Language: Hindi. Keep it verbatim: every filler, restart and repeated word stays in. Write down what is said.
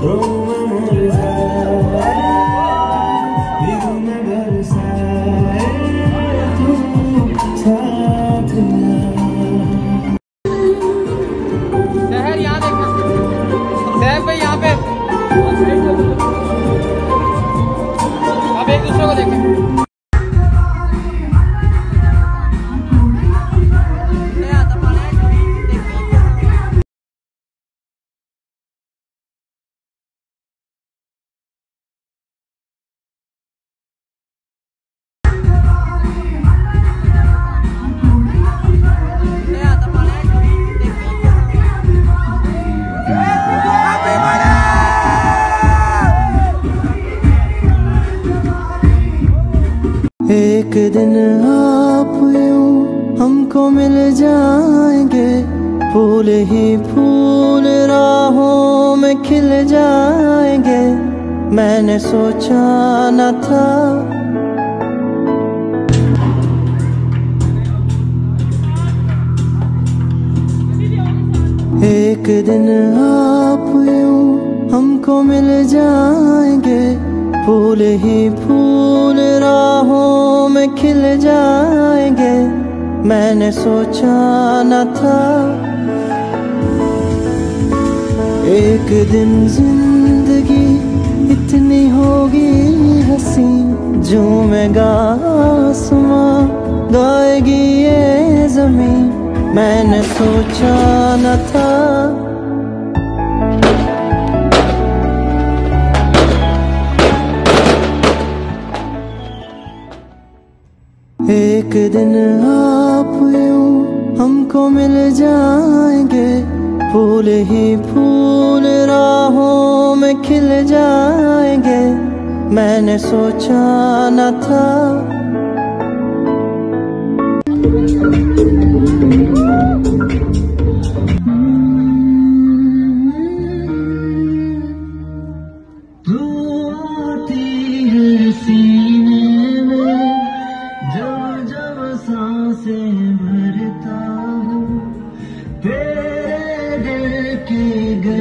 शहर यहाँ देखना, शहर पे यहाँ पे अब एक दूसरे को देखें। एक दिन आप यूं हमको मिल जाएंगे, फूल ही फूल राहों में खिल जाएंगे। मैंने सोचा न था एक दिन आप यूं हमको मिल जाएंगे, फूल ही फूल राहों में खिल जाएंगे। मैंने सोचा न था एक दिन जिंदगी इतनी होगी हंसी, झूमेगा आसमां गाएगी ये ज़मीं। मैंने सोचा न था एक दिन आप यूं हमको मिल जाएंगे, फूल ही फूल राहों में खिल जाएंगे। मैंने सोचा न था तू आती है सीने में, जब जब सांसें भरता हूँ तेरे दिल की